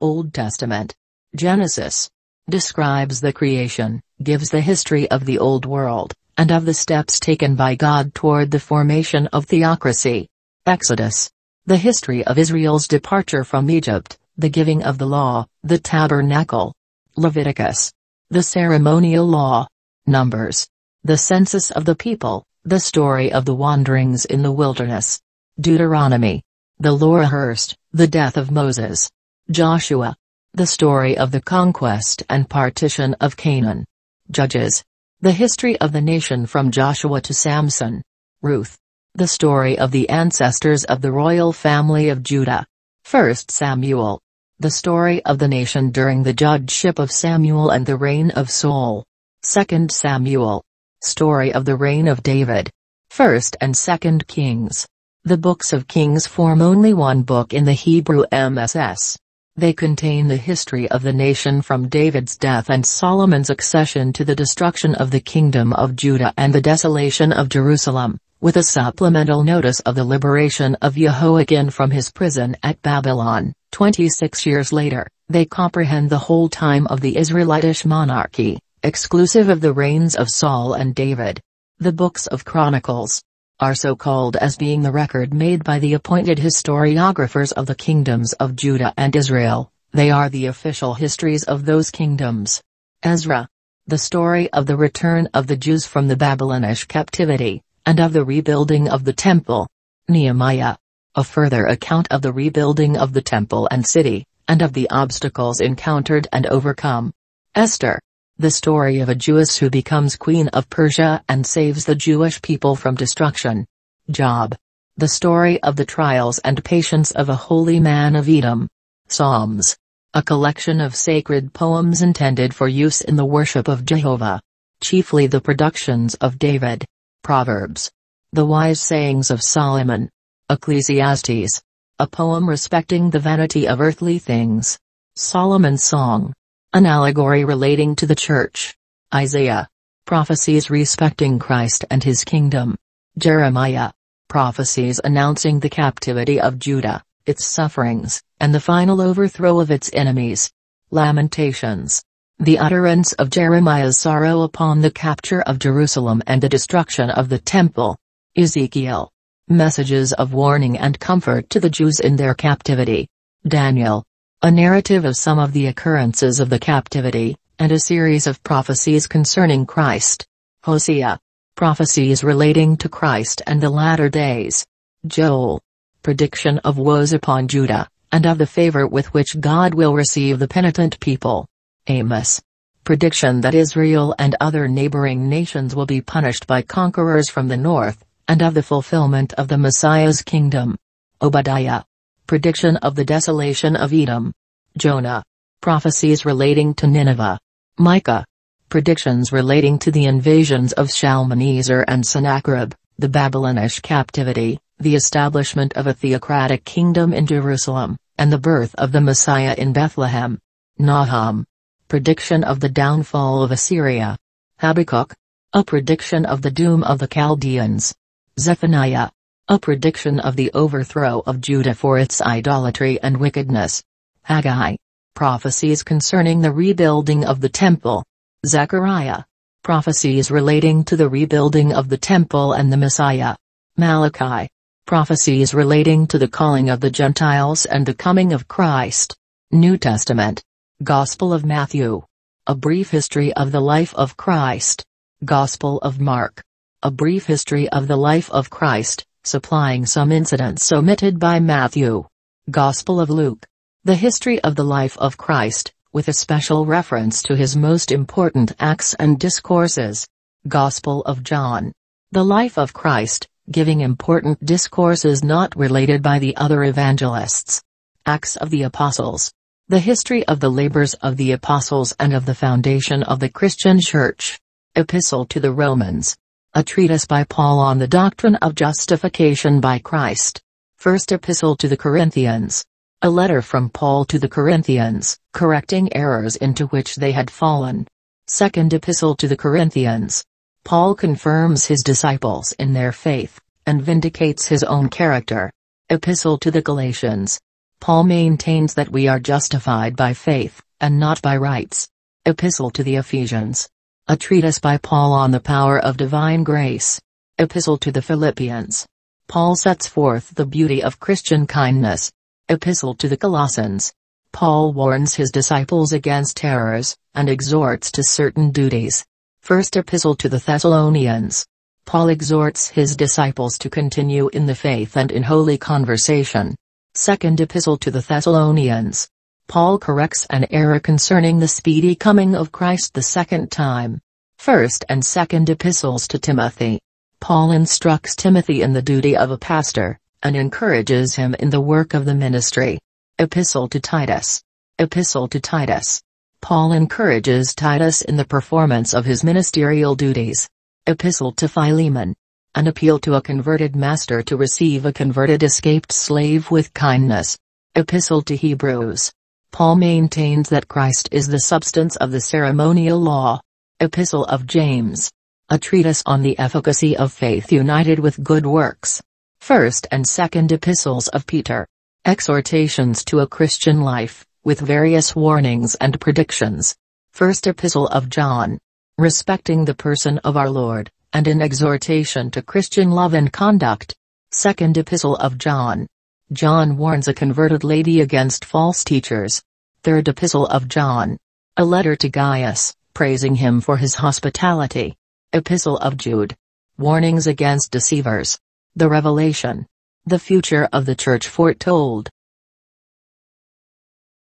Old Testament. Genesis describes the creation, gives the history of the Old World, and of the steps taken by God toward the formation of theocracy. Exodus. The history of Israel's departure from Egypt, the giving of the law, the tabernacle. Leviticus. The ceremonial law. Numbers. The census of the people, the story of the wanderings in the wilderness. Deuteronomy. The Loahirst, the death of Moses. Joshua. The story of the conquest and partition of Canaan. Judges. The history of the nation from Joshua to Samson. Ruth. The story of the ancestors of the royal family of Judah. 1 Samuel. The story of the nation during the judgeship of Samuel and the reign of Saul. 2 Samuel. Story of the reign of David. 1 and 2 Kings. The books of Kings form only one book in the Hebrew MSS. They contain the history of the nation from David's death and Solomon's accession to the destruction of the kingdom of Judah and the desolation of Jerusalem, with a supplemental notice of the liberation of Jehoiakim from his prison at Babylon. 26 years later, they comprehend the whole time of the Israelitish monarchy, exclusive of the reigns of Saul and David. The books of Chronicles are so called as being the record made by the appointed historiographers of the kingdoms of Judah and Israel. They are the official histories of those kingdoms. Ezra. The story of the return of the Jews from the Babylonish captivity, and of the rebuilding of the temple. Nehemiah. A further account of the rebuilding of the temple and city, and of the obstacles encountered and overcome. Esther. The story of a Jewess who becomes queen of Persia and saves the Jewish people from destruction. Job. The story of the trials and patience of a holy man of Edom. Psalms. A collection of sacred poems intended for use in the worship of Jehovah. Chiefly the productions of David. Proverbs. The wise sayings of Solomon. Ecclesiastes. A poem respecting the vanity of earthly things. Solomon's Song. An allegory relating to the church. Isaiah. Prophecies respecting Christ and his kingdom. Jeremiah. Prophecies announcing the captivity of Judah, its sufferings, and the final overthrow of its enemies. Lamentations. The utterance of Jeremiah's sorrow upon the capture of Jerusalem and the destruction of the temple. Ezekiel. Messages of warning and comfort to the Jews in their captivity. Daniel. A narrative of some of the occurrences of the captivity, and a series of prophecies concerning Christ. Hosea. Prophecies relating to Christ and the latter days. Joel. Prediction of woes upon Judah, and of the favor with which God will receive the penitent people. Amos. Prediction that Israel and other neighboring nations will be punished by conquerors from the north, and of the fulfillment of the Messiah's kingdom. Obadiah. Prediction of the desolation of Edom. Jonah. Prophecies relating to Nineveh. Micah. Predictions relating to the invasions of Shalmaneser and Sennacherib, the Babylonish captivity, the establishment of a theocratic kingdom in Jerusalem, and the birth of the Messiah in Bethlehem. Nahum. Prediction of the downfall of Assyria. Habakkuk. A prediction of the doom of the Chaldeans. Zephaniah. A prediction of the overthrow of Judah for its idolatry and wickedness. Haggai. Prophecies concerning the rebuilding of the temple. Zechariah. Prophecies relating to the rebuilding of the temple and the Messiah. Malachi. Prophecies relating to the calling of the Gentiles and the coming of Christ. New Testament. Gospel of Matthew. A brief history of the life of Christ. Gospel of Mark. A brief history of the life of Christ, supplying some incidents omitted by Matthew. Gospel of Luke. The history of the life of Christ, with a special reference to his most important acts and discourses. Gospel of John. The life of Christ, giving important discourses not related by the other evangelists. Acts of the Apostles. The history of the labors of the apostles and of the foundation of the Christian Church. Epistle to the Romans. A treatise by Paul on the doctrine of justification by Christ. First Epistle to the Corinthians. A letter from Paul to the Corinthians, correcting errors into which they had fallen. Second Epistle to the Corinthians. Paul confirms his disciples in their faith, and vindicates his own character. Epistle to the Galatians. Paul maintains that we are justified by faith, and not by rites. Epistle to the Ephesians. A treatise by Paul on the power of divine grace. Epistle to the Philippians. Paul sets forth the beauty of Christian kindness. Epistle to the Colossians. Paul warns his disciples against errors, and exhorts to certain duties. First Epistle to the Thessalonians. Paul exhorts his disciples to continue in the faith and in holy conversation. Second Epistle to the Thessalonians. Paul corrects an error concerning the speedy coming of Christ the second time. First and Second Epistles to Timothy. Paul instructs Timothy in the duty of a pastor, and encourages him in the work of the ministry. Epistle to Titus. Epistle to Titus. Paul encourages Titus in the performance of his ministerial duties. Epistle to Philemon. An appeal to a converted master to receive a converted escaped slave with kindness. Epistle to Hebrews. Paul maintains that Christ is the substance of the ceremonial law. Epistle of James. A treatise on the efficacy of faith united with good works. First and Second Epistles of Peter. Exhortations to a Christian life, with various warnings and predictions. First Epistle of John. Respecting the person of our Lord, and an exhortation to Christian love and conduct. Second Epistle of John. John warns a converted lady against false teachers. Third Epistle of John. A letter to Gaius, praising him for his hospitality. Epistle of Jude. Warnings against deceivers. The Revelation. The future of the Church foretold.